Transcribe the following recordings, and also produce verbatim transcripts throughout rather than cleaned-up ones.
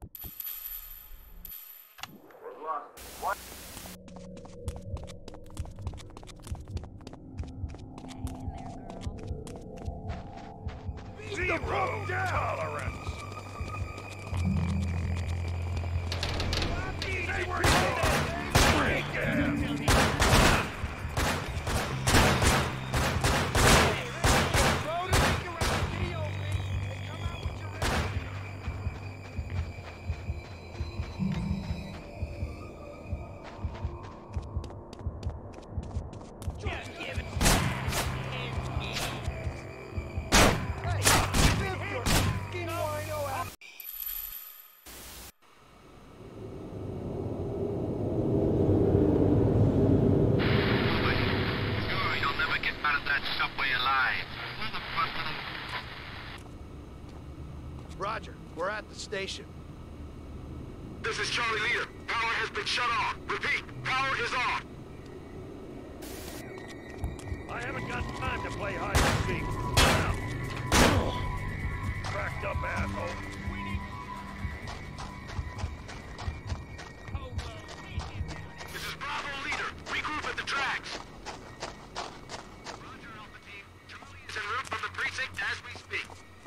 Zero tolerance. They were break him. Roger, we're at the station. This is Charlie Leader. Power has been shut off. Repeat, power is off. I haven't got time to play hide and seek. Now. Cracked up asshole. This is Bravo Leader. Regroup at the tracks. Roger, Alpha Team. Charlie is en route from the precinct as we speak.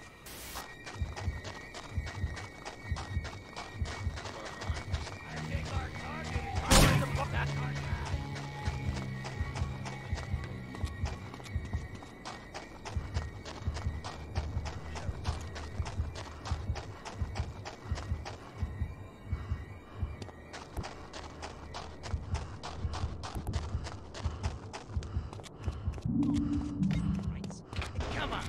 Come on.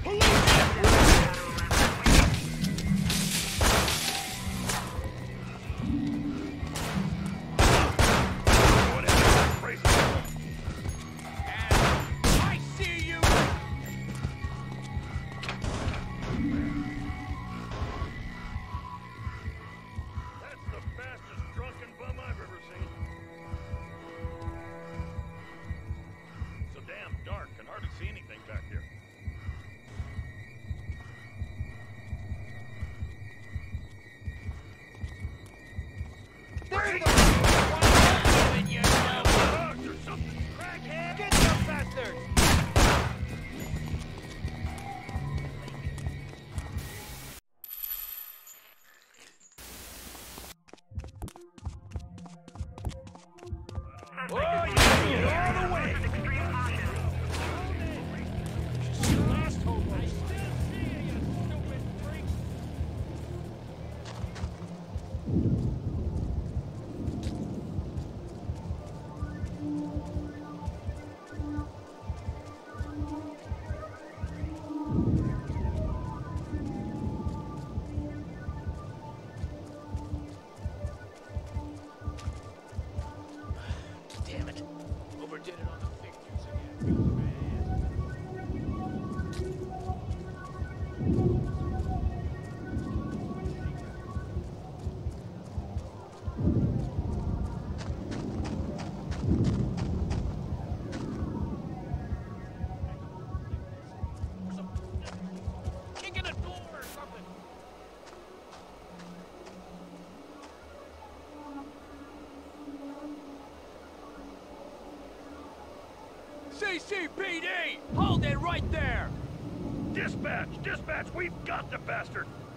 I see you. That's the fastest drunken bum I've ever seen. So damn dark, can hardly see anything back here. There you go! Why you yourself? Drugs or something, crackhead! Get some bastards! Oh, yeah, get all the way! Last hope, I still see you, you stupid freak! Damn it. Overdid it on the figures again. Kick in a door or something! C C P D! Hold it right there! Dispatch! Dispatch! We've got the bastard!